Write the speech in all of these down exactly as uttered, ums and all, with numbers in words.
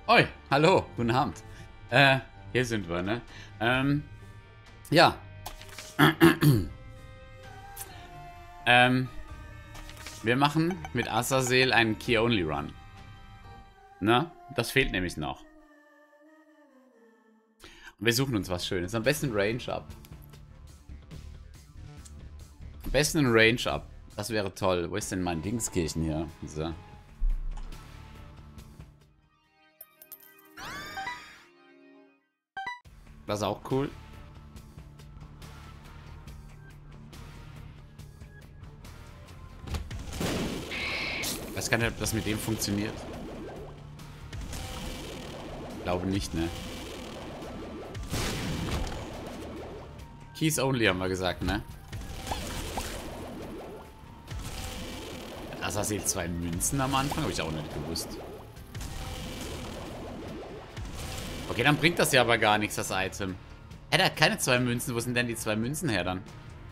Oi, hallo, guten Abend. Äh, hier sind wir, ne? Ähm, ja. ähm, wir machen mit Azazel einen Key-Only-Run. Ne? Das fehlt nämlich noch. Und wir suchen uns was Schönes. Am besten Range-Up. Am besten ein Range-Up. Das wäre toll. Wo ist denn mein Dingskirchen hier? So. Das ist auch cool. Ich weiß gar nicht, ob das mit dem funktioniert. Ich glaube nicht, ne? Keys only haben wir gesagt, ne? Das hast jetzt zwei Münzen am Anfang, habe ich auch nicht gewusst. Okay, dann bringt das ja aber gar nichts, das Item. Hä, der hat keine zwei Münzen. Wo sind denn die zwei Münzen her dann?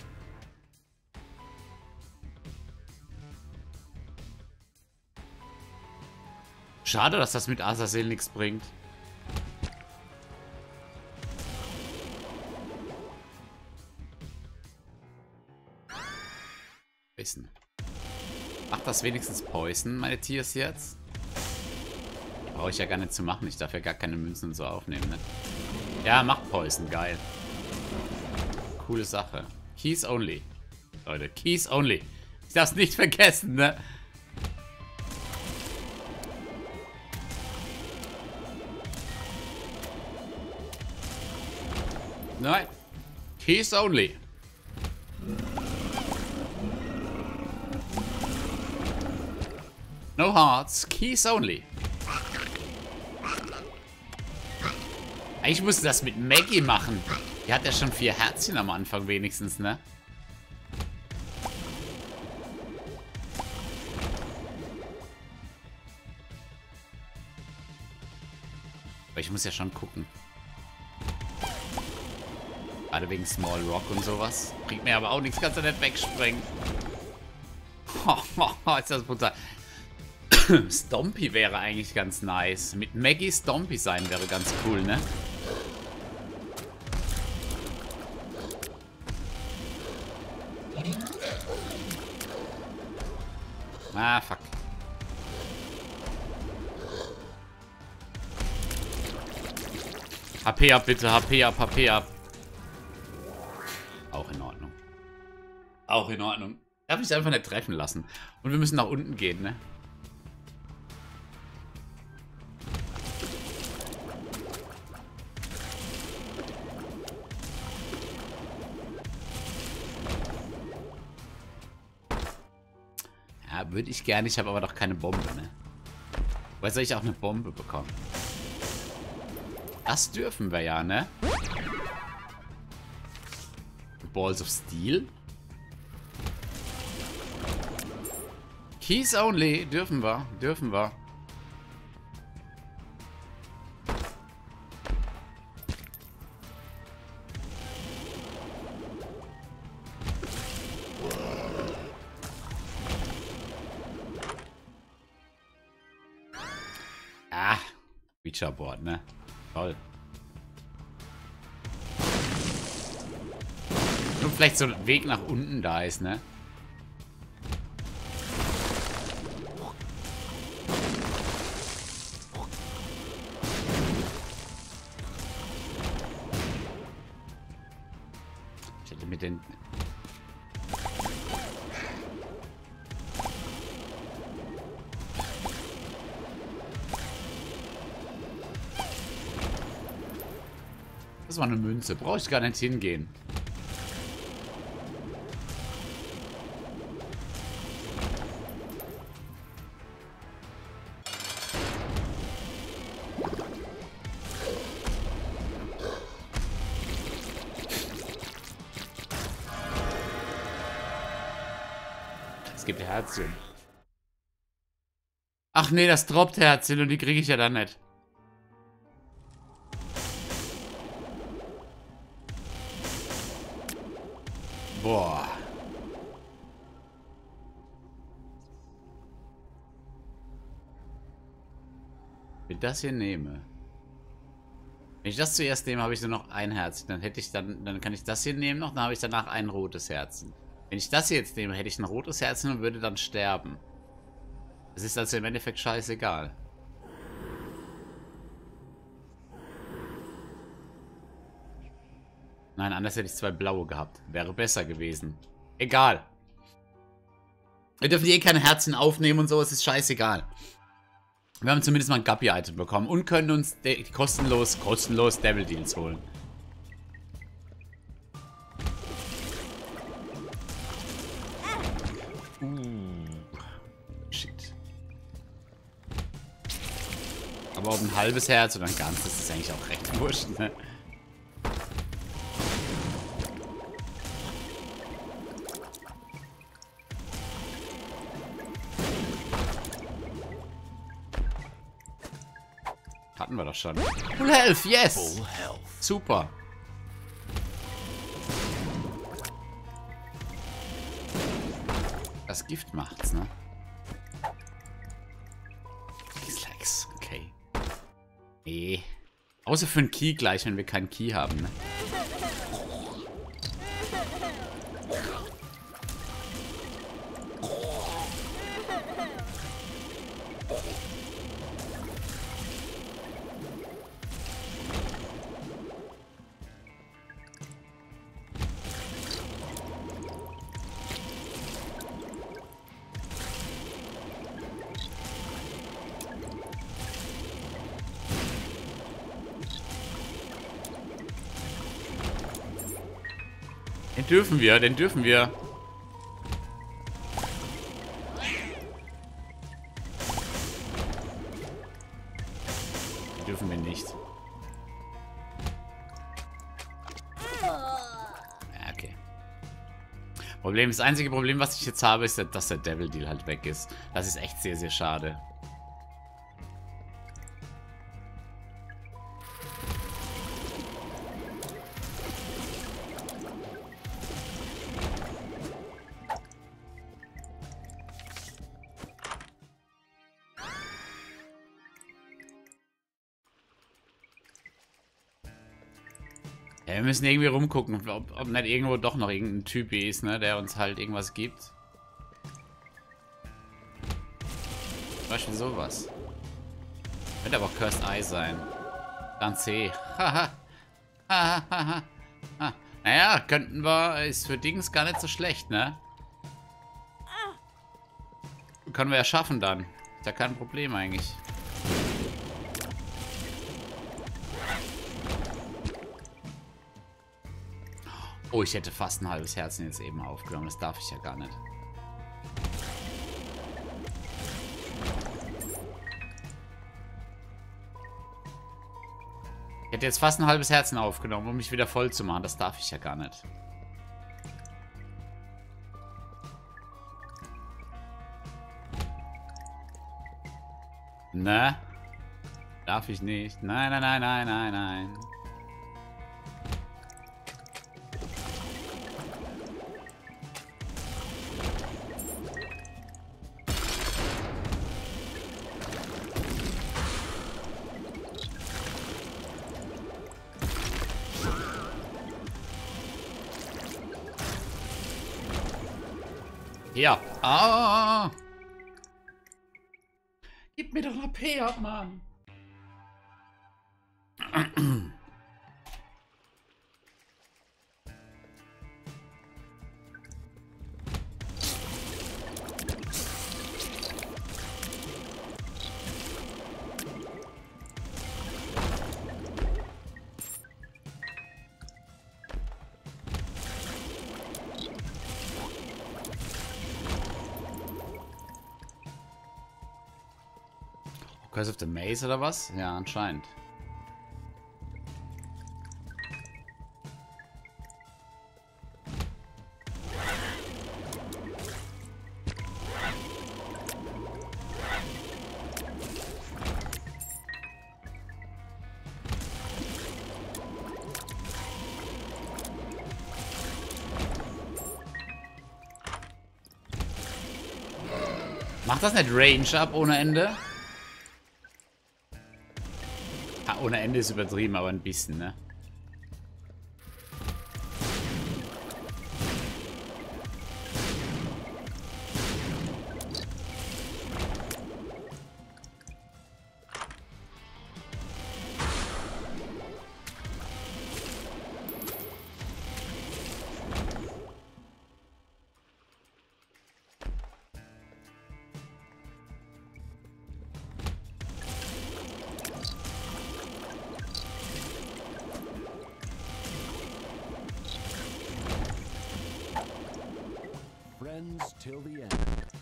Schade, dass das mit Azazel nichts bringt. Wissen. Macht das wenigstens Poison, meine Tiers jetzt? Brauche ich ja gar nicht zu machen. Ich darf ja gar keine Münzen und so aufnehmen, ne? Ja, macht Poison. Geil. Coole Sache. Keys only. Leute, Keys only. Ich darf es nicht vergessen, ne? Nein. Keys only. No hearts. Keys only. Eigentlich musste das mit Maggie machen. Die hat ja schon vier Herzchen am Anfang wenigstens, ne? Aber ich muss ja schon gucken. Gerade wegen Small Rock und sowas. Bringt mir aber auch nichts, kannst du nicht wegspringen. Ist das brutal. Stompy wäre eigentlich ganz nice. Mit Maggie Stompy sein wäre ganz cool, ne? Ah, fuck. H P ab, bitte. H P ab, H P ab. Auch in Ordnung. Auch in Ordnung. Darf ich einfach nicht treffen lassen. Und wir müssen nach unten gehen, ne? Ja, würde ich gerne. Ich habe aber doch keine Bombe, ne? Woher soll ich auch eine Bombe bekommen? Das dürfen wir ja, ne? Balls of Steel? Keys only. Dürfen wir. Dürfen wir. Ah. Featureboard, ne? Toll. Nur vielleicht so ein Weg nach unten da ist, ne? Ich hätte mit den... Das war eine Münze. Brauche ich gar nicht hingehen. Es gibt Herzchen. Ach nee, das droppt Herzchen und die kriege ich ja dann nicht. Boah. Wenn ich das hier nehme. Wenn ich das zuerst nehme, habe ich nur noch ein Herz. Dann hätte ich dann, dann kann ich das hier nehmen noch, dann habe ich danach ein rotes Herzen. Wenn ich das hier jetzt nehme, hätte ich ein rotes Herzen und würde dann sterben. Das ist also im Endeffekt scheißegal. Nein, anders hätte ich zwei blaue gehabt. Wäre besser gewesen. Egal. Wir dürfen eh keine Herzen aufnehmen und so, es ist scheißegal. Wir haben zumindest mal ein Guppy-Item bekommen und können uns kostenlos, kostenlos Devil Deals holen. Uh. Shit. Aber ob ein halbes Herz oder ein ganzes ist eigentlich auch recht wurscht, ne? Hatten wir doch schon. Full Health, yes! Full Health. Super. Das Gift macht's, ne? Dislikes, okay. Nee. Außer für einen Key gleich, wenn wir keinen Key haben, ne? Den dürfen wir, den dürfen wir. Den dürfen wir nicht. Ja, okay. Problem, das einzige Problem, was ich jetzt habe, ist, dass der Devil Deal halt weg ist. Das ist echt sehr, sehr schade. Ja, wir müssen irgendwie rumgucken, ob, ob nicht irgendwo doch noch irgendein Typ ist, ne, der uns halt irgendwas gibt. Zum Beispiel sowas. Könnte aber auch Cursed Eye sein. Dann C. Haha. Haha. Naja, könnten wir. Ist für Dings gar nicht so schlecht, ne? Können wir ja schaffen dann. Ist ja kein Problem eigentlich. Oh, ich hätte fast ein halbes Herzen jetzt eben aufgenommen. Das darf ich ja gar nicht. Ich hätte jetzt fast ein halbes Herzen aufgenommen, um mich wieder voll zu machen. Das darf ich ja gar nicht. Ne? Darf ich nicht. Nein, nein, nein, nein, nein, nein. Ja. Ah. Gib mir doch eine P ab, Mann. Curse of the Maze oder was? Ja, anscheinend. Macht das nicht Range ab ohne Ende? ohne Ende ist übertrieben, aber ein bisschen, ne? Friends till the end.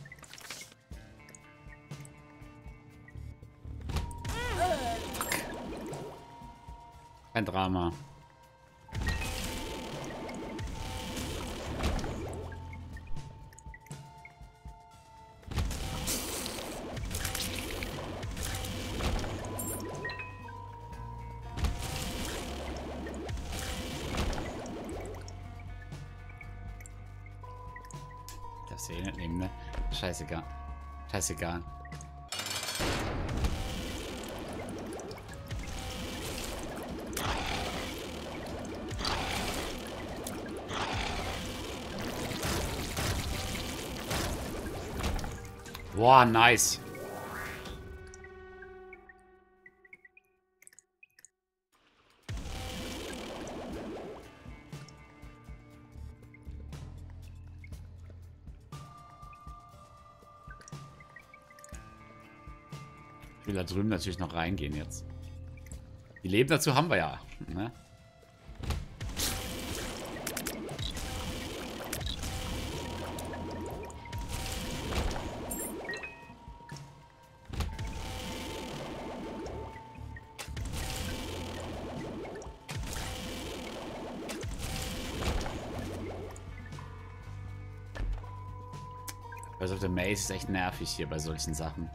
Kein Drama. Das will ich nicht nehmen, ne? Scheißegal. Scheißegal. Boah, nice. Ich will da drüben natürlich noch reingehen jetzt. Die Leben dazu haben wir ja, ne? Also der Maze ist echt nervig hier bei solchen Sachen.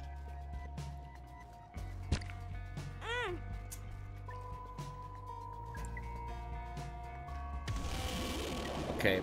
Okay.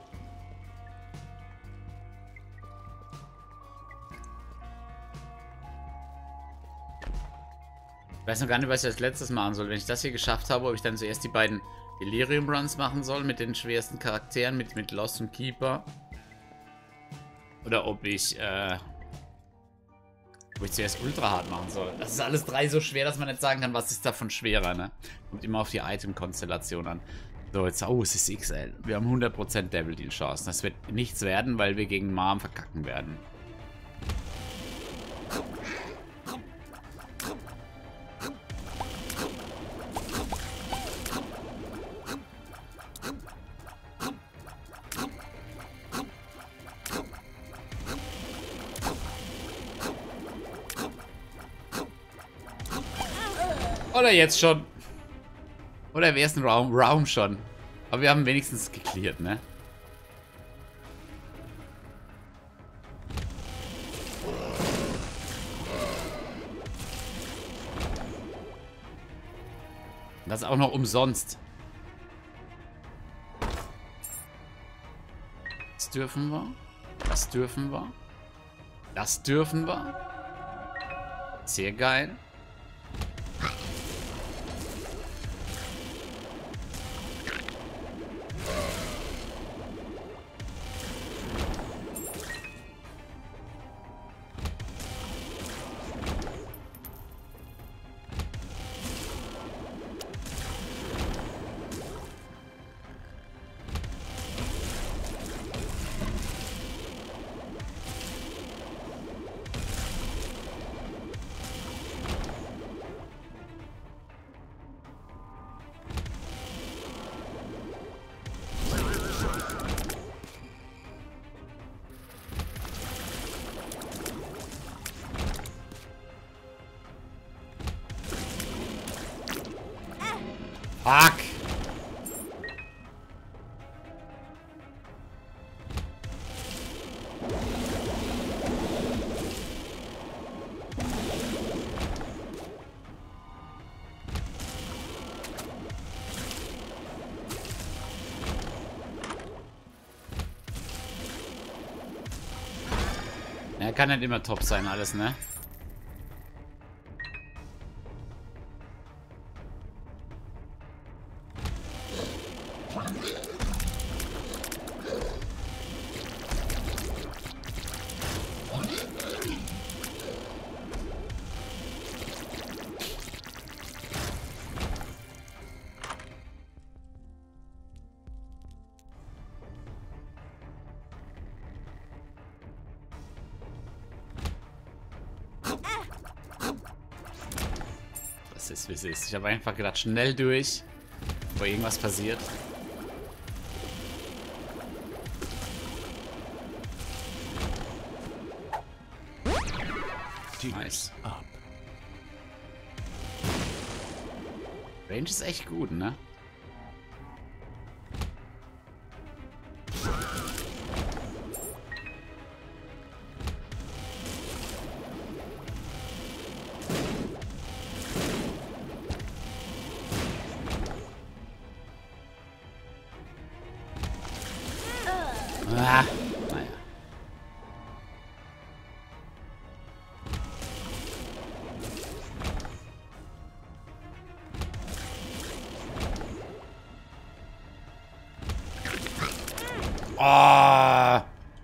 Ich weiß noch gar nicht, was ich als letztes machen soll. Wenn ich das hier geschafft habe, ob ich dann zuerst die beiden Delirium Runs machen soll mit den schwersten Charakteren, mit, mit Lost und Keeper. Oder ob ich, äh, ob ich zuerst Ultra Hard machen soll. Das ist alles drei so schwer, dass man nicht sagen kann, was ist davon schwerer, ne? Kommt immer auf die Item-Konstellation an. So, jetzt, oh, es ist X L. Wir haben hundert Prozent Devil Deal Chancen. Das wird nichts werden, weil wir gegen Marm verkacken werden. Oder jetzt schon. Oder im ersten Raum, Raum schon. Aber wir haben wenigstens geklärt, ne? Das auch noch umsonst. Das dürfen wir. Das dürfen wir. Das dürfen wir. Sehr geil. Fuck! Ja, kann nicht immer top sein, alles, ne? Es ist, wie es ist. Ich habe einfach gedacht, schnell durch, bevor irgendwas passiert. Nice. Range ist echt gut, ne? Ah, naja. Oh.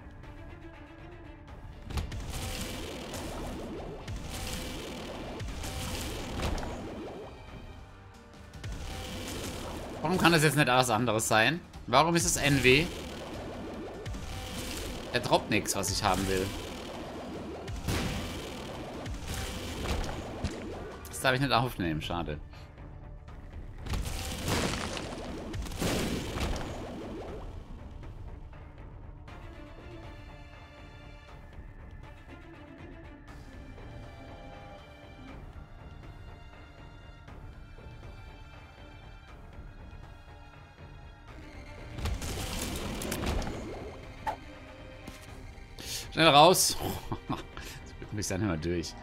Warum kann das jetzt nicht alles anderes sein? Warum ist es N W? Er droppt nichts, was ich haben will. Das darf ich nicht aufnehmen, schade. Schnell raus. Das bringt mich dann immer durch.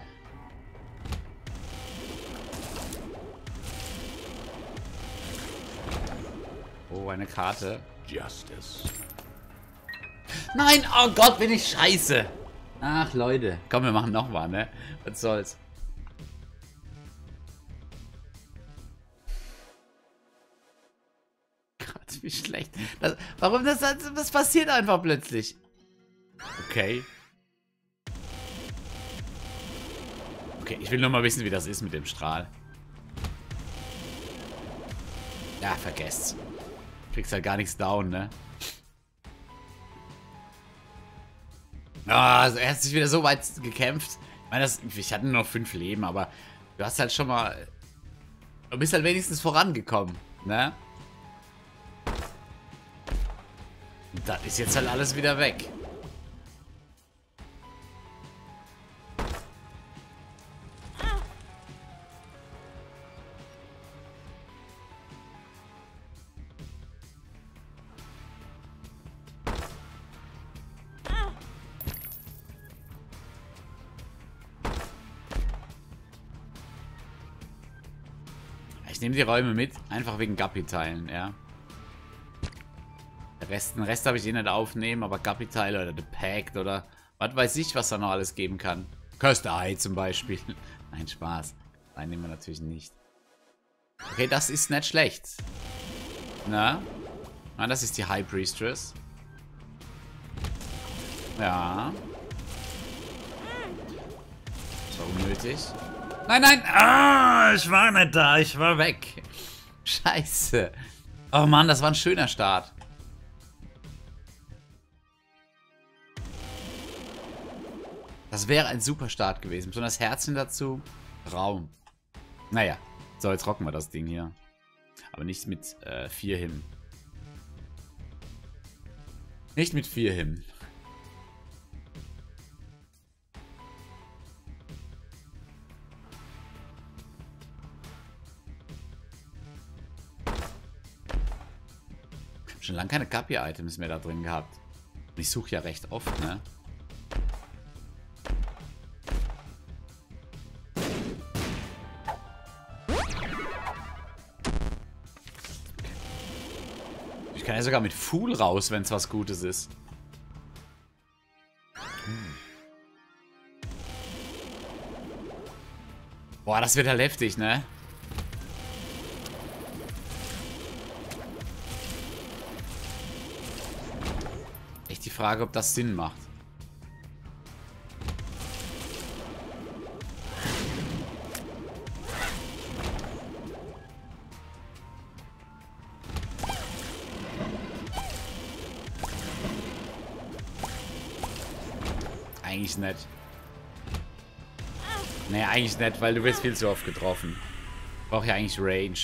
Oh, eine Karte. Justice. Nein, oh Gott, bin ich scheiße. Ach, Leute. Komm, wir machen nochmal, ne? Was soll's. Gott, wie schlecht. Das, warum das, das passiert einfach plötzlich? Okay. Okay, ich will nur mal wissen, wie das ist mit dem Strahl. Ja, vergesst's. Kriegst halt gar nichts down, ne? Ah, also er hat sich wieder so weit gekämpft. Ich meine, das, ich hatte nur noch fünf Leben, aber du hast halt schon mal... Du bist halt wenigstens vorangekommen, ne? Und das ist jetzt halt alles wieder weg. Ich nehme die Räume mit, einfach wegen Guppy-Teilen, ja. Den Rest, den Rest habe ich eh nicht aufnehmen, aber Guppy-Teile oder The Pact oder was weiß ich, was da noch alles geben kann. Cursed Eye zum Beispiel. Nein, Spaß. Nein, nehmen wir natürlich nicht. Okay, das ist nicht schlecht. Na? Na, das ist die High Priestess. Ja. Das war unnötig. Nein, nein! Ah, ich war nicht da. Ich war weg. Scheiße. Oh Mann, das war ein schöner Start. Das wäre ein super Start gewesen. Besonders Herzchen dazu. Raum. Naja. So, jetzt rocken wir das Ding hier. Aber nicht mit äh, vier Hymnen. Nicht mit vier Hymnen. Schon lange keine Guppy-Items mehr da drin gehabt. Und ich suche ja recht oft, ne? Ich kann ja sogar mit Fool raus, wenn es was Gutes ist. Hm. Boah, das wird halt heftig, ne? Die Frage, ob das Sinn macht. Eigentlich nicht. Nee, eigentlich nicht, weil du wirst viel zu oft getroffen. Brauche ja eigentlich Range.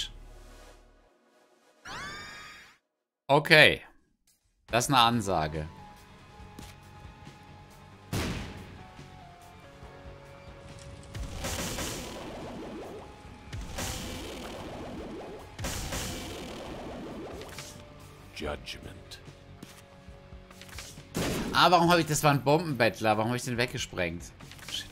Okay. Das ist eine Ansage. Judgment. Ah, warum habe ich... Das war ein Bombenbettler. Warum habe ich den weggesprengt? Shit.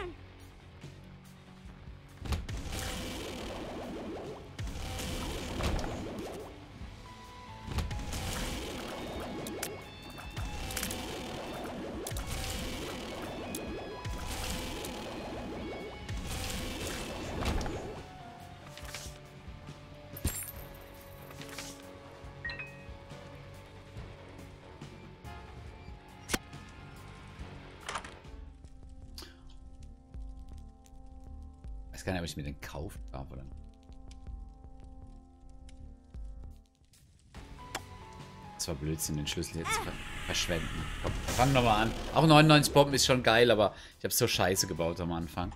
Ich weiß gar nicht, ob ich mir den kaufen darf, oder? Das war Blödsinn, den Schlüssel jetzt ver verschwenden. Komm, fang nochmal an. Auch neunundneunzig Bomben ist schon geil, aber ich habe so scheiße gebaut am Anfang.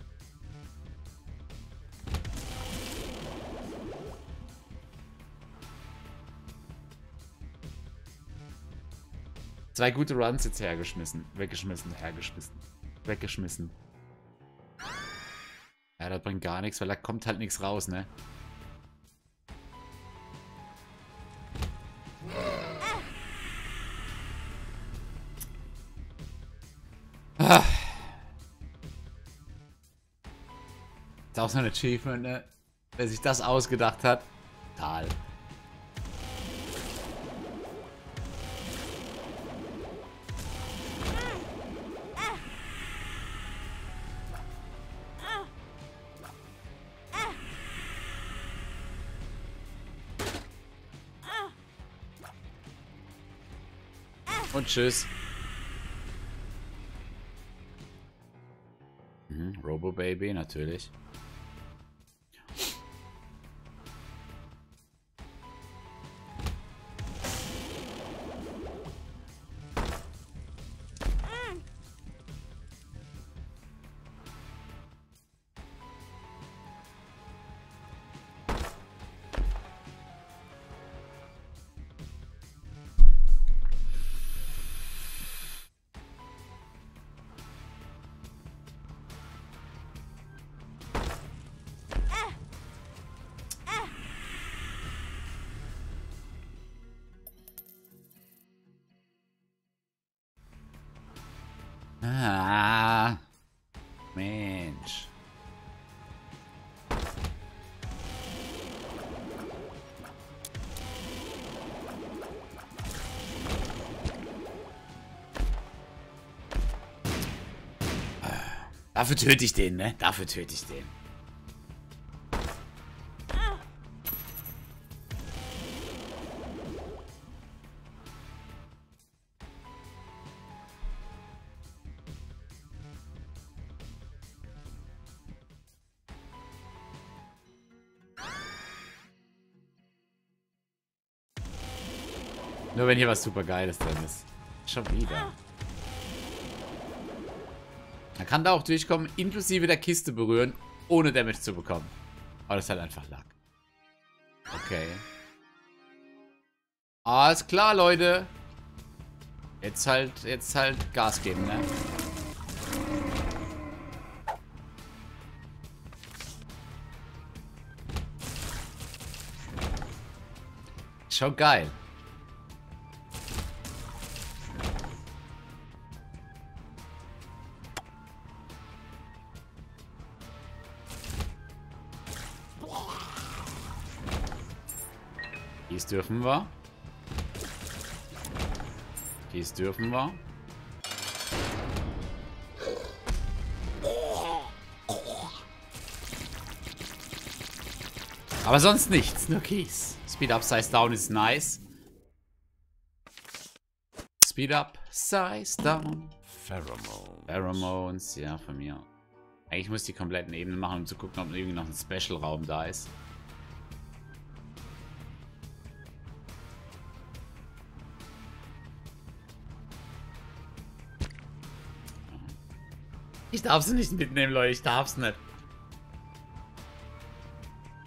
Zwei gute Runs jetzt hergeschmissen. Weggeschmissen, hergeschmissen. Weggeschmissen. Ja, das bringt gar nichts, weil da kommt halt nichts raus, ne? Ah. Ist auch so ein Achievement, ne? Wer sich das ausgedacht hat. Total. Und tschüss. Mhm, Robo Baby, natürlich. Ah, Mensch. Dafür töte ich den, ne? Dafür töte ich den. Nur wenn hier was super Geiles drin ist. Schon wieder. Man kann da auch durchkommen, inklusive der Kiste berühren, ohne Damage zu bekommen. Aber das ist halt einfach Lack. Okay. Alles klar, Leute. Jetzt halt, jetzt halt Gas geben, ne? Schon geil. Dies dürfen wir. Dies dürfen wir. Aber sonst nichts, nur Keys. Speed up, size down ist nice. Speed up, size down. Pheromones. Pheromones, ja, von mir. Eigentlich muss ich die kompletten Ebenen machen, um zu gucken, ob irgendwie noch ein Special-Raum da ist. Ich darf sie nicht mitnehmen, Leute. Ich darf's nicht.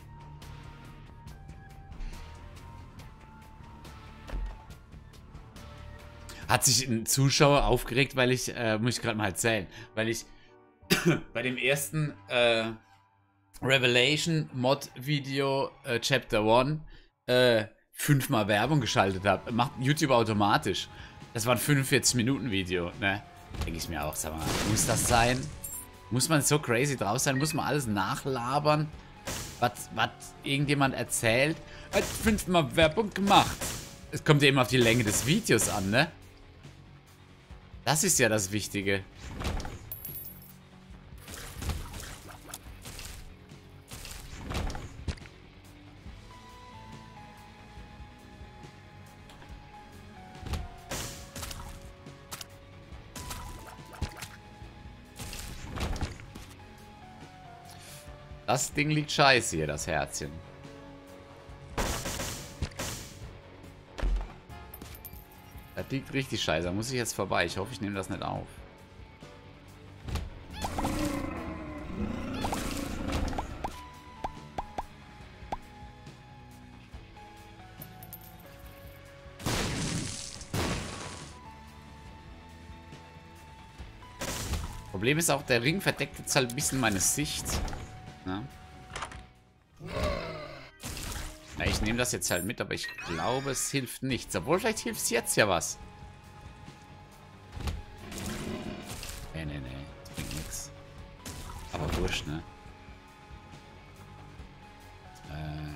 Hat sich ein Zuschauer aufgeregt, weil ich, äh, muss ich gerade mal erzählen, weil ich bei dem ersten äh, Revelation Mod Video äh, Chapter eins äh, fünfmal Werbung geschaltet habe. Macht YouTube automatisch. Das war ein fünfundvierzig Minuten Video, ne? Denke ich mir auch, sag mal, muss das sein? Muss man so crazy drauf sein? Muss man alles nachlabern? Was, was irgendjemand erzählt? Hat fünfmal Werbung gemacht. Es kommt ja immer auf die Länge des Videos an, ne? Das ist ja das Wichtige. Das Ding liegt scheiße hier, das Herzchen. Das liegt richtig scheiße. Da muss ich jetzt vorbei. Ich hoffe, ich nehme das nicht auf. Problem ist auch, der Ring verdeckt jetzt halt ein bisschen meine Sicht. Na? Na, ich nehme das jetzt halt mit, aber ich glaube, es hilft nichts. Obwohl, vielleicht hilft es jetzt ja was. Nee, nee, nee. Das bringt nichts. Aber wurscht, ne? Äh.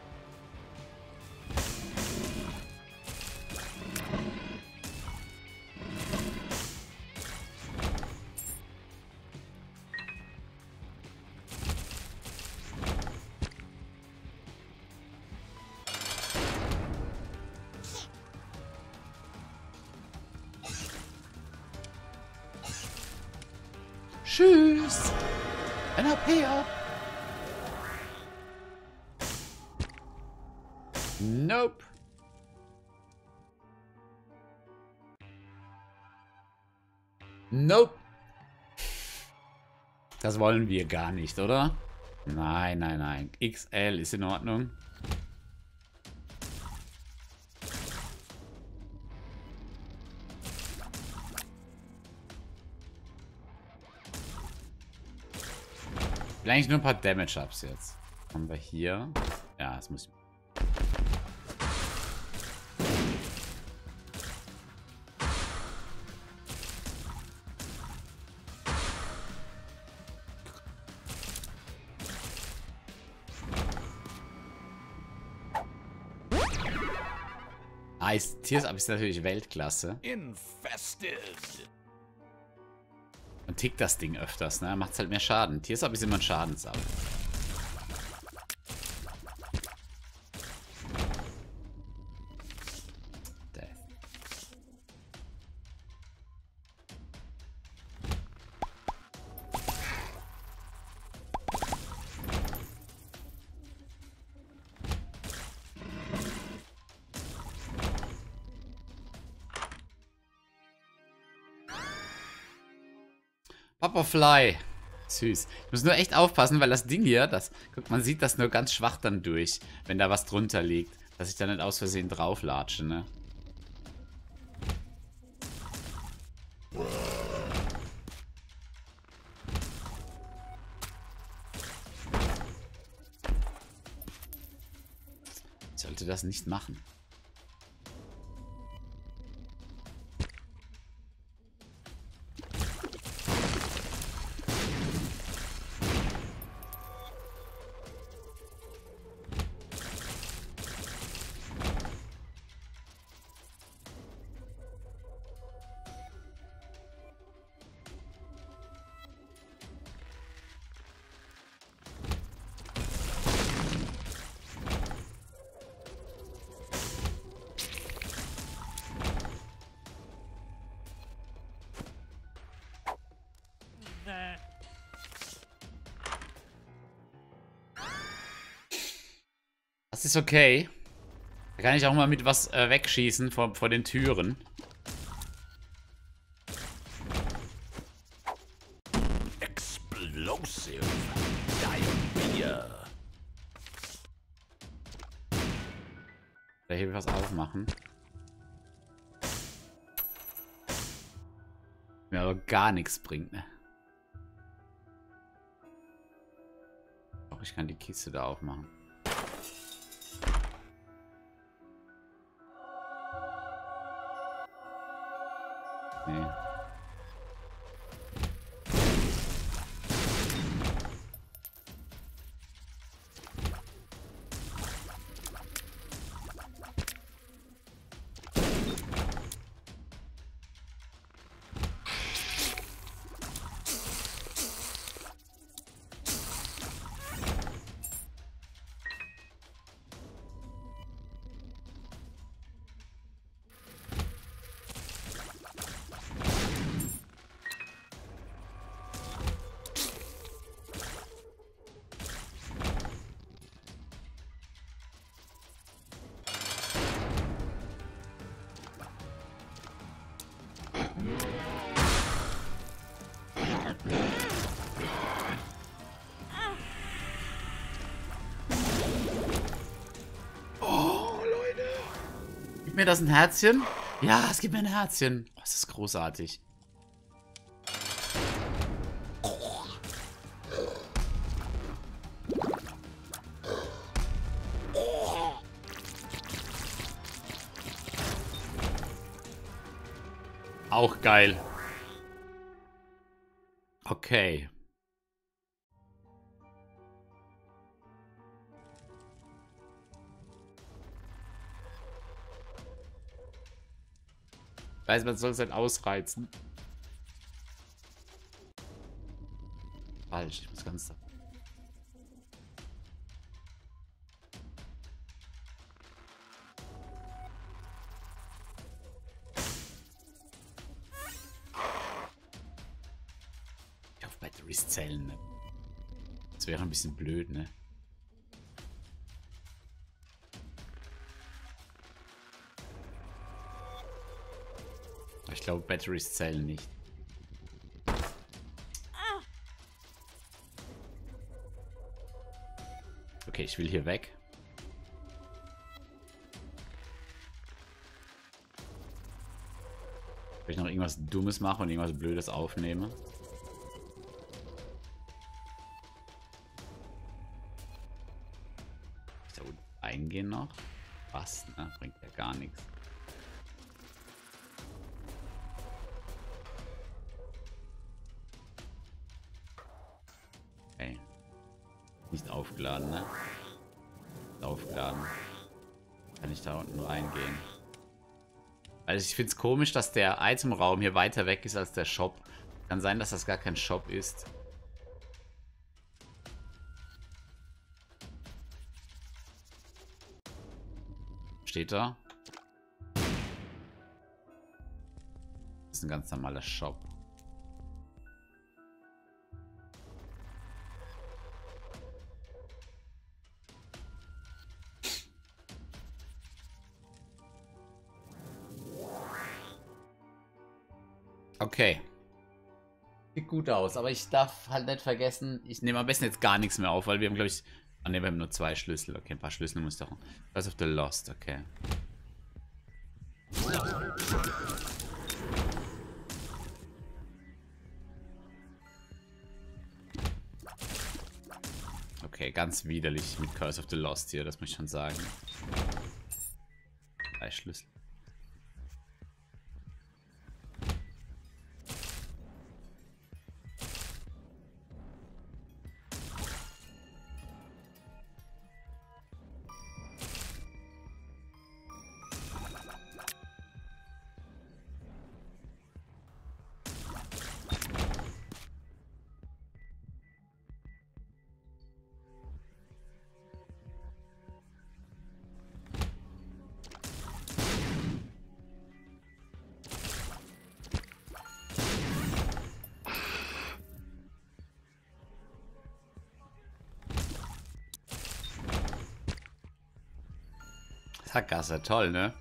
Tschüss. N H P ab. Nope. Nope. Das wollen wir gar nicht, oder? Nein, nein, nein. X L ist in Ordnung. Eigentlich nur ein paar Damage-Ups jetzt. Haben wir hier. Ja, das muss ich. Nice. Tears-Up ist natürlich Weltklasse. Infested. Und tickt das Ding öfters, ne? Macht's halt mehr Schaden. Tears-Up ist immer ein Schadensab. Papa Fly. Süß. Ich muss nur echt aufpassen, weil das Ding hier, das, guck, man sieht das nur ganz schwach dann durch, wenn da was drunter liegt. Dass ich da nicht aus Versehen drauflatsche, ne? Ich sollte das nicht machen. Das ist okay. Da kann ich auch mal mit was äh, wegschießen vor, vor den Türen. Explosive Diarrhea. Da hier was aufmachen. Mir aber gar nichts bringt, ne? Doch, ich kann die Kiste da aufmachen. Nee. Mir das ein Herzchen? Ja, es gibt mir ein Herzchen. Oh, das ist großartig. Auch geil. Okay. Weiß, man soll es halt ausreizen. Falsch, ich muss ganz da. Ich hoffe, Batteries zählen, ne? Das wäre ein bisschen blöd, ne? Ich glaube, Batteries zählen nicht. Okay, ich will hier weg. Wenn ich noch irgendwas Dummes mache und irgendwas Blödes aufnehme. Ich da unten eingehen noch? Was? Ne? Bringt ja gar nichts. Nicht aufgeladen, ne? Aufgeladen. Kann ich da unten reingehen? Also ich finde es komisch, dass der Itemraum hier weiter weg ist als der Shop. Kann sein, dass das gar kein Shop ist. Steht da? Das ist ein ganz normaler Shop. Okay. Sieht gut aus, aber ich darf halt nicht vergessen, ich nehme am besten jetzt gar nichts mehr auf, weil wir haben, glaube ich... Ah ne, wir haben nur zwei Schlüssel. Okay, ein paar Schlüssel muss doch... Curse of the Lost, okay. Okay, ganz widerlich mit Curse of the Lost hier, das muss ich schon sagen. Drei Schlüssel. Sackgasse, toll, ne?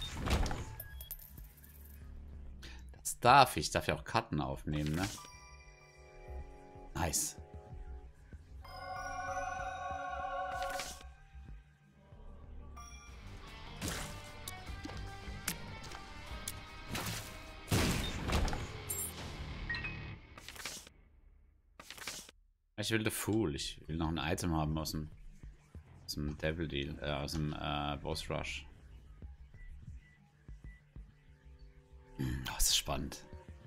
Das darf ich. Ich darf ja auch Karten aufnehmen, ne? Nice. Ich will The Fool. Ich will noch ein Item haben aus dem, aus dem Devil Deal, äh, aus dem äh, Boss Rush. Hm, oh, das ist spannend.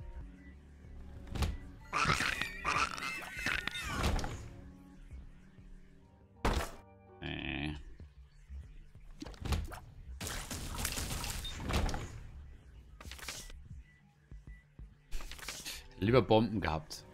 Nee. Lieber Bomben gehabt.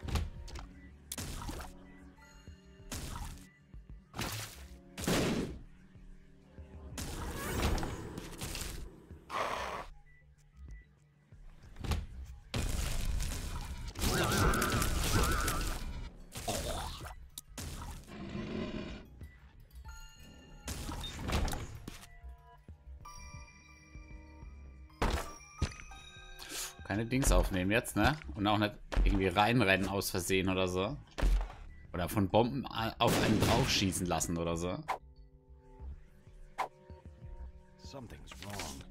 Keine Dings aufnehmen jetzt, ne? Und auch nicht irgendwie reinrennen aus Versehen oder so. Oder von Bomben auf einen draufschießen lassen oder so. Something's wrong.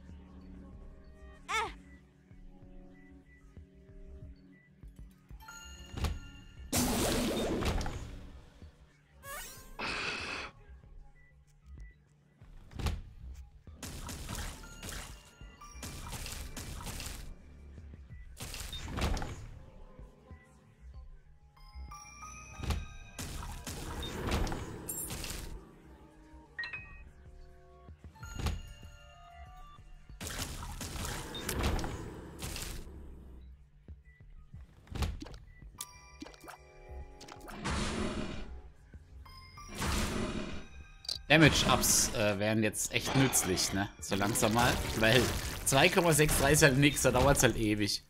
Damage-Ups äh, wären jetzt echt nützlich, ne? So langsam mal. Weil zwei Komma sechs drei ist halt nix, da dauert es halt ewig.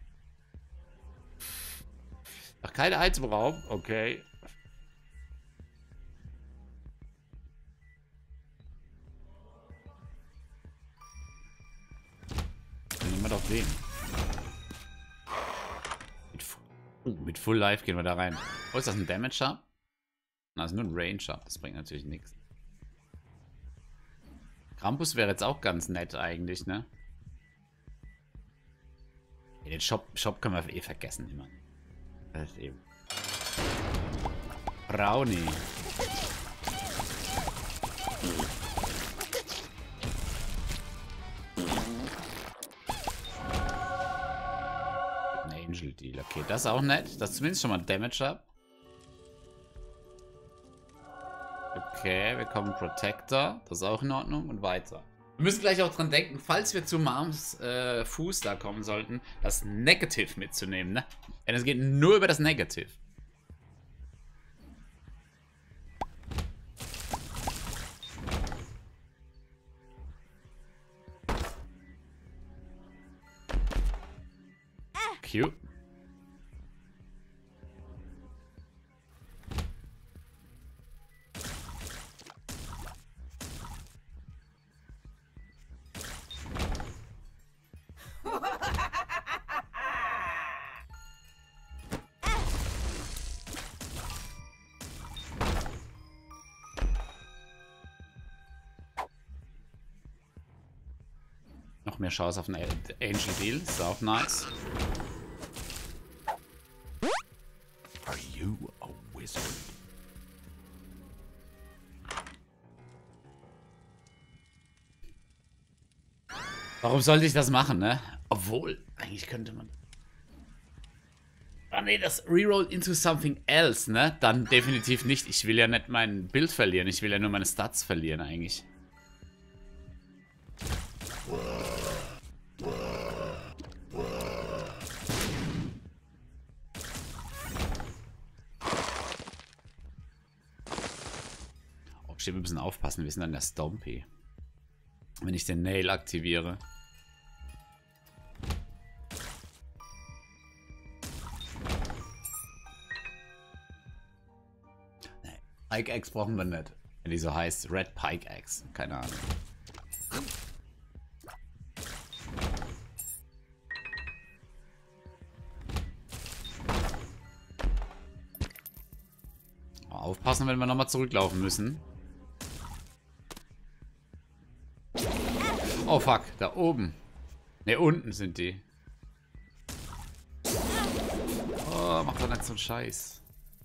Ach, keine Itemraum? Okay. Dann nehmen wir doch den. Mit, Fu uh, mit Full Life gehen wir da rein. Oh, ist das ein Damage-Up? Na, das ist nur ein Range-Up. Das bringt natürlich nichts. Krampus wäre jetzt auch ganz nett eigentlich, ne? Ja, den Shop, Shop können wir eh vergessen immer. Das ist eben. Brownie. Ein Angel Deal. Okay, das ist auch nett. Das ist zumindest schon mal Damage ab. Okay, wir kommen Protector. Das ist auch in Ordnung. Und weiter. Wir müssen gleich auch dran denken, falls wir zu Marms äh, Fuß da kommen sollten, das Negative mitzunehmen, ne? Denn es geht nur über das Negative. Cute. Noch mehr Chance auf einen Angel Deal. Ist auch nice. Are you a wizard? Warum sollte ich das machen, ne? Obwohl, eigentlich könnte man... Ah ne, das Reroll into something else, ne? Dann definitiv nicht. Ich will ja nicht mein Bild verlieren. Ich will ja nur meine Stats verlieren, eigentlich. Oh, stimmt, wir müssen aufpassen. Wir sind an der Stompy. Wenn ich den Nail aktiviere. Nee, Pike Axe brauchen wir nicht. Wenn die so heißt. Red Pike Axe. Keine Ahnung. Aufpassen, wenn wir nochmal zurücklaufen müssen. Oh fuck, da oben. Ne, unten sind die. Oh, mach doch nicht so einen Scheiß.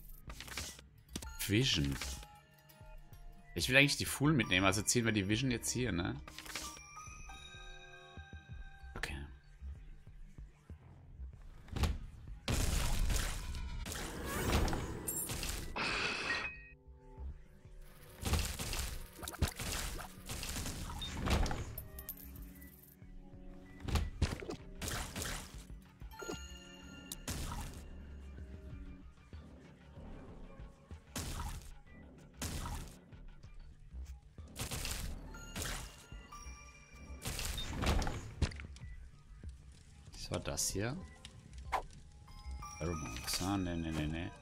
Vision. Ich will eigentlich die Fool mitnehmen, also ziehen wir die Vision jetzt hier, ne? Okay. Was war das hier? Pheromones. Ah, ne, ne, ne, ne.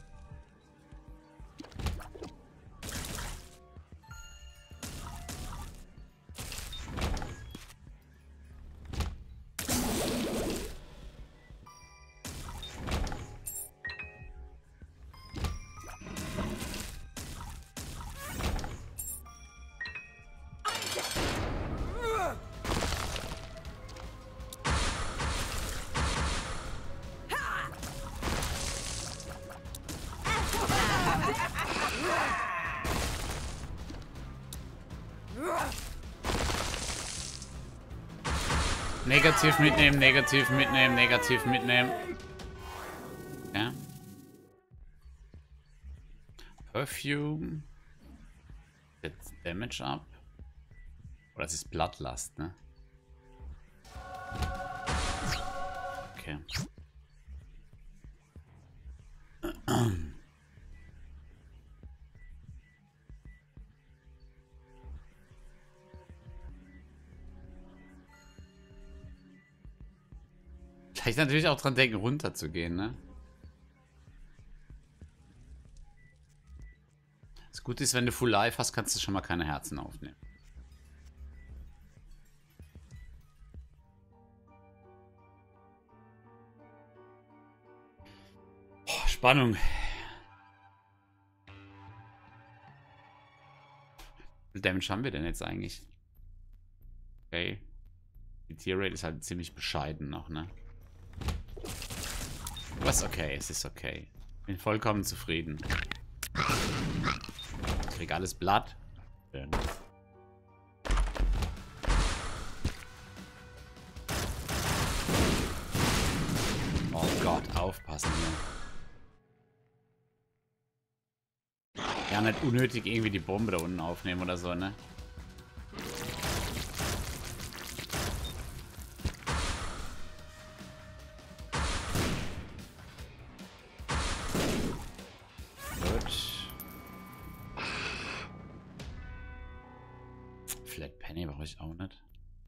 Negativ mitnehmen, negativ mitnehmen, negativ mitnehmen. Ja. Perfume. Jetzt Damage up. Oder das ist Bloodlust, ne? Okay. Vielleicht natürlich auch dran denken, runter zu gehen, ne? Das Gute ist, wenn du Full Life hast, kannst du schon mal keine Herzen aufnehmen. Oh, Spannung. Wie viel Damage haben wir denn jetzt eigentlich? Okay. Die Tier-Rate ist halt ziemlich bescheiden noch, ne? Aber ist okay, es ist okay. Bin vollkommen zufrieden. Ich krieg alles Blatt. Oh Gott, aufpassen hier. Ja, nicht unnötig irgendwie die Bombe da unten aufnehmen oder so, ne? Flat Penny brauche ich auch nicht.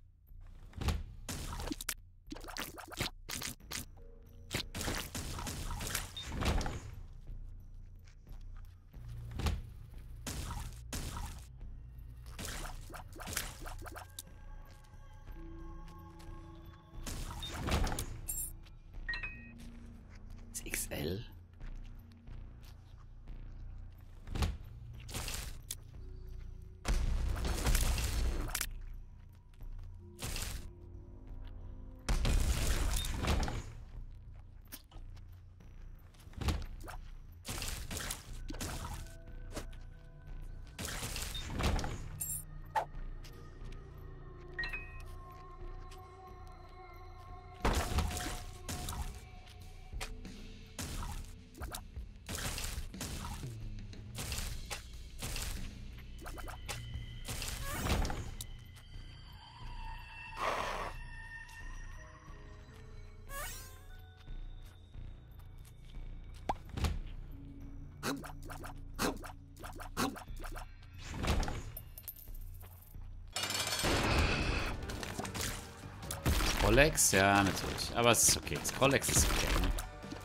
Das X L. Scrollex? Ja, natürlich. Aber es ist okay. Scrollex ist okay. Ne?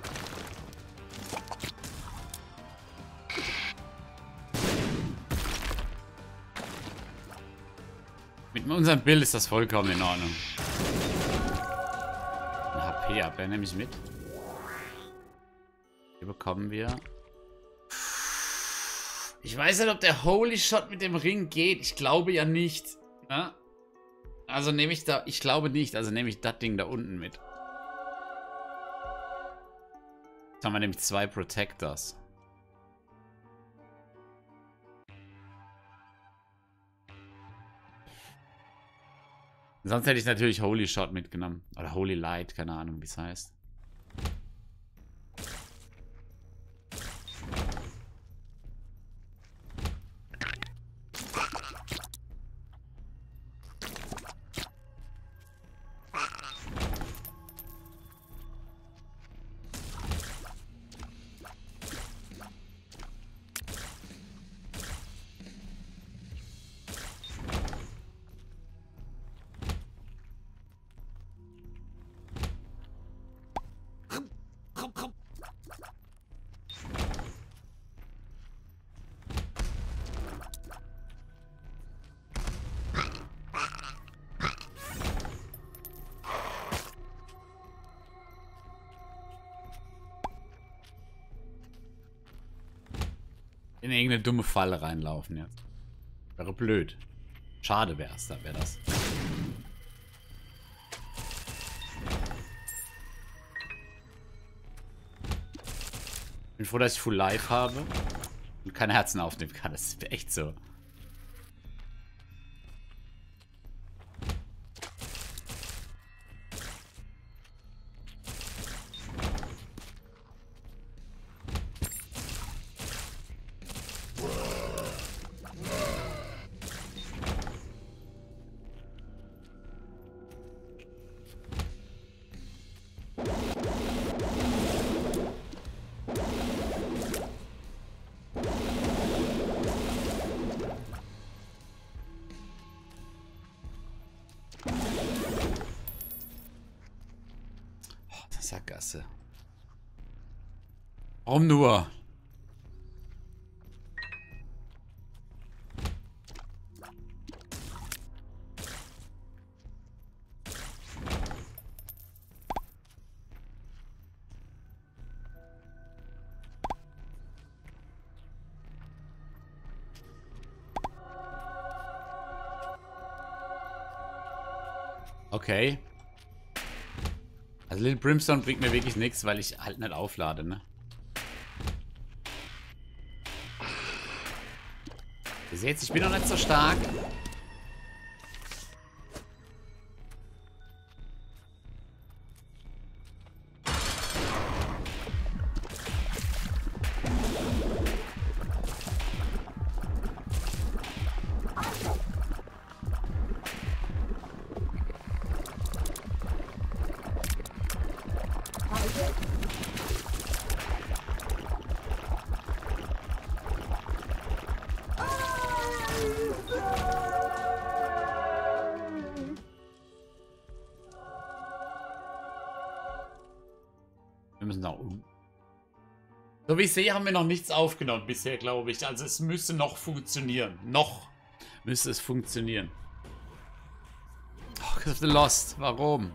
Mit unserem Bild ist das vollkommen in Ordnung. Ein H P ab, ja, nehme ich mit. Hier bekommen wir Ich weiß nicht, ob der Holy Shot mit dem Ring geht. Ich glaube ja nicht. Ja? Also nehme ich da... Ich glaube nicht. Also nehme ich das Ding da unten mit. Jetzt haben wir nämlich zwei Protectors. Sonst hätte ich natürlich Holy Shot mitgenommen. Oder Holy Light, keine Ahnung, wie es heißt. In irgendeine dumme Falle reinlaufen jetzt. Wäre blöd. Schade wäre es, da wäre das. Bin froh, dass ich Full Life habe und keine Herzen aufnehmen kann. Das ist echt so. Sackgasse. Warum nur? Okay. Also Little Brimstone bringt mir wirklich nichts, weil ich halt nicht auflade, ne? Ihr seht, ich bin noch nicht so stark. Wir müssen da um. So wie ich sehe, haben wir noch nichts aufgenommen bisher, glaube ich. Also es müsste noch funktionieren. Noch müsste es funktionieren. Oh, Call of the Lost. Warum?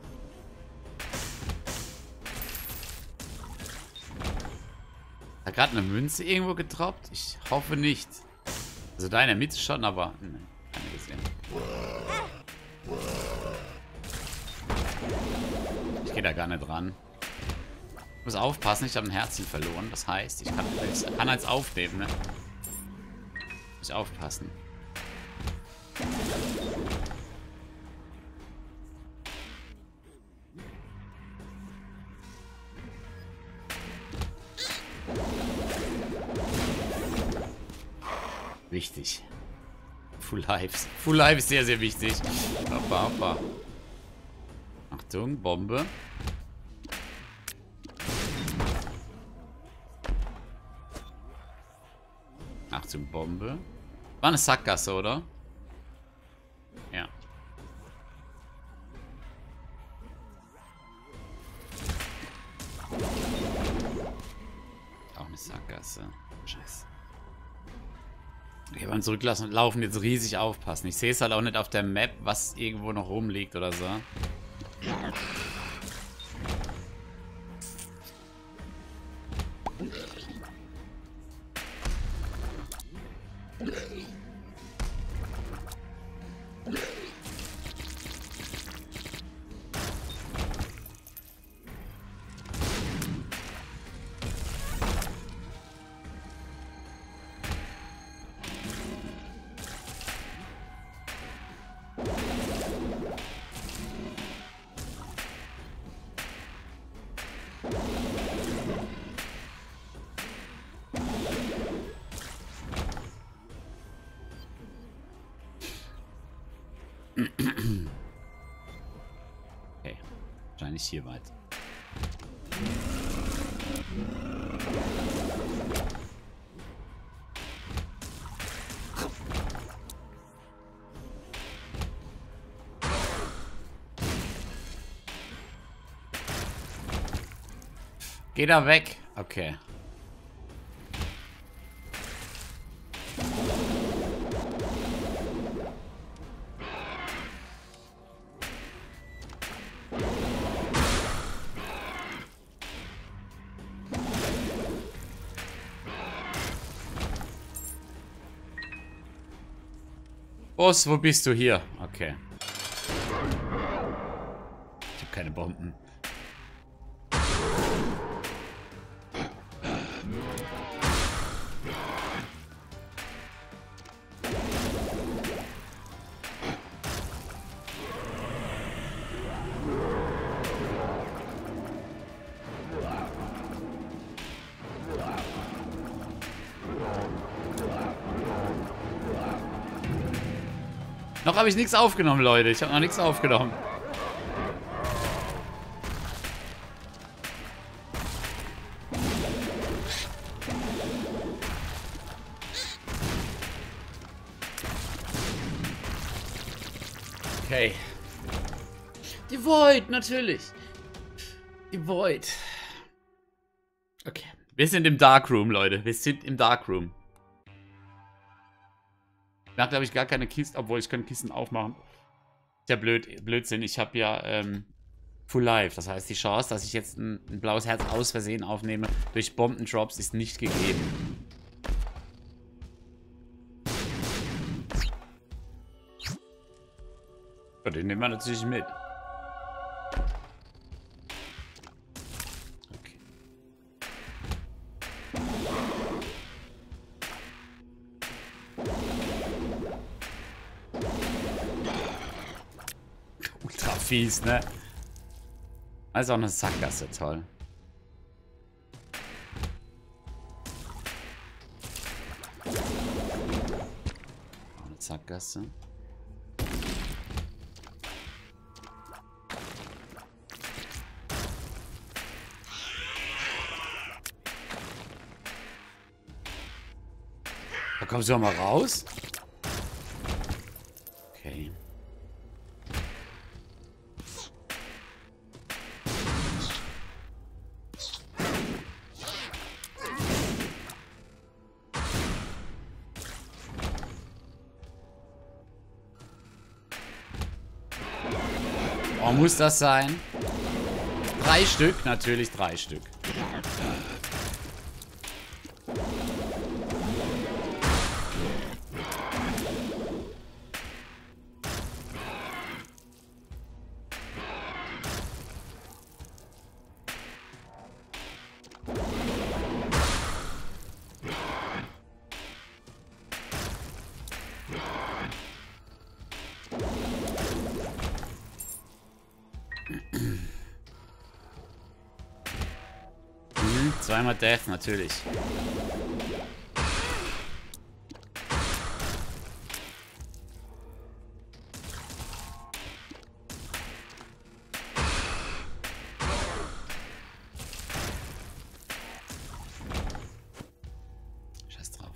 Hat gerade eine Münze irgendwo getroppt? Ich hoffe nicht. Also da in der Mitte schon, aber... Ne, keine gesehen. Ich gehe da gar nicht ran. Ich muss aufpassen, ich habe ein Herzchen verloren. Das heißt, ich kann, ich kann jetzt aufnehmen, ne? Muss ich aufpassen. Wichtig. Full Life. Full Life ist sehr, sehr wichtig. Hoppa, hoppa. Achtung, Bombe. Achtung, Bombe. War eine Sackgasse, oder? Ja. Auch eine Sackgasse. Scheiße. Okay, beim Zurücklassen und Laufen jetzt riesig aufpassen. Ich sehe es halt auch nicht auf der Map, was irgendwo noch rumliegt oder so. nicht hier weit. Geh da weg. Okay. Boss, wo bist du hier? Okay. Ich habe keine Bomben. Noch habe ich nichts aufgenommen, Leute. Ich habe noch nichts aufgenommen. Okay. Die Void, natürlich. Die Void. Okay. Wir sind im Darkroom, Leute. Wir sind im Darkroom. Da habe ich gar keine Kiste, obwohl ich könnte Kisten aufmachen. Ist ja blöd, Blödsinn. Ich habe ja ähm, Full Life. Das heißt, die Chance, dass ich jetzt ein, ein blaues Herz aus Versehen aufnehme durch Bombendrops ist nicht gegeben. Ja, den nehmen wir natürlich mit. Okay. Ultra fies, ne? Also auch eine Sackgasse, toll. Auch eine Sackgasse. Da kommst du doch mal raus. Okay. Oh, muss das sein? Drei Stück? Natürlich drei Stück. Hm, zweimal Death, natürlich. Scheiß drauf.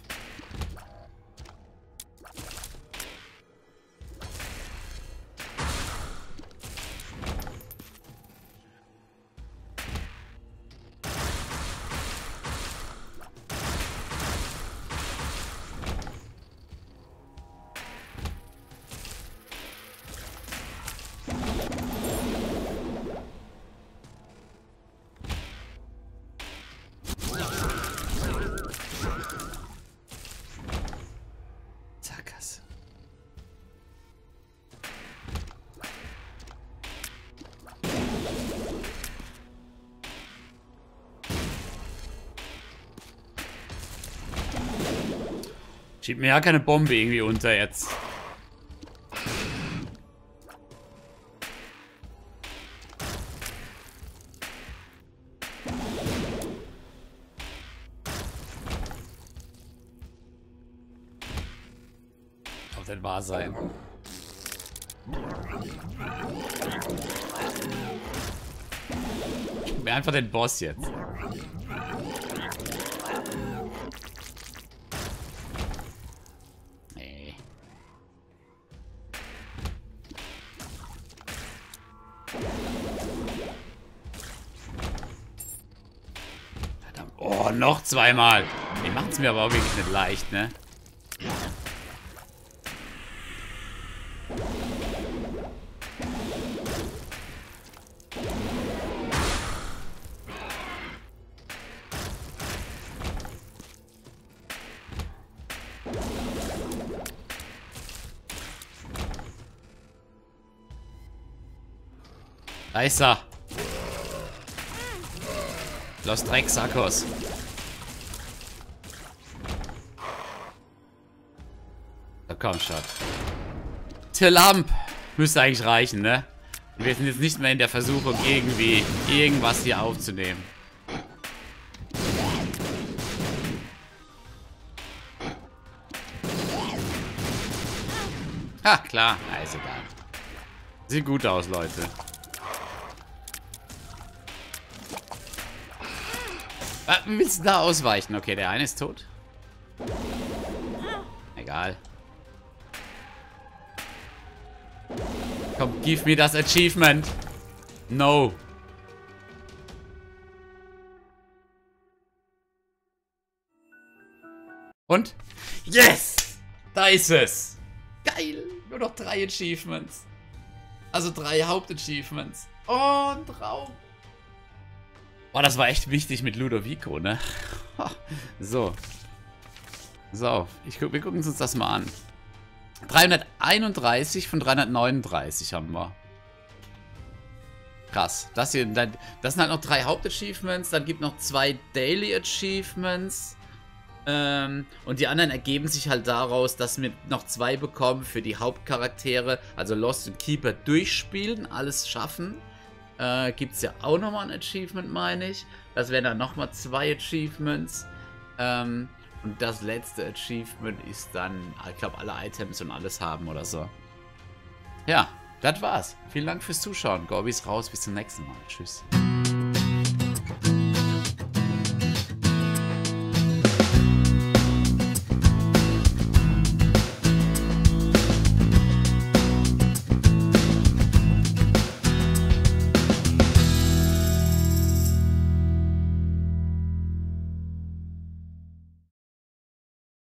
Sackgasse. Schiebt mir ja keine Bombe irgendwie unter jetzt. Kann denn wahr sein? mir einfach den Boss jetzt. Nee. Verdammt. Oh, noch zweimal. Die machen es mir aber auch wirklich nicht leicht, ne? Da ist er. Los Drecksackos. Da komm schon. Tillamp. Müsste eigentlich reichen, ne? Wir sind jetzt nicht mehr in der Versuchung, irgendwie irgendwas hier aufzunehmen. Ha, klar. Na, ist egal. Sieht gut aus, Leute. Ah, wie willst du da ausweichen? Okay, der eine ist tot. Egal. Komm, gib mir das Achievement. No. Und? Yes! Da ist es. Geil. Nur noch drei Achievements. Also drei Hauptachievements. Und Raum. Boah, das war echt wichtig mit Ludovico, ne? So. So, ich guck, wir gucken uns das mal an. dreihunderteinunddreißig von dreihundertneununddreißig haben wir. Krass. Das hier, das sind halt noch drei Hauptachievements. Dann gibt es noch zwei Daily Achievements. Ähm, und die anderen ergeben sich halt daraus, dass wir noch zwei bekommen für die Hauptcharaktere. Also Lost und Keeper durchspielen, alles schaffen. Äh, gibt es ja auch nochmal ein Achievement, meine ich. Das wären dann nochmal zwei Achievements. Ähm, und das letzte Achievement ist dann, ich glaube, alle Items und alles haben oder so. Ja, das war's. Vielen Dank fürs Zuschauen. Gorby ist raus. Bis zum nächsten Mal. Tschüss.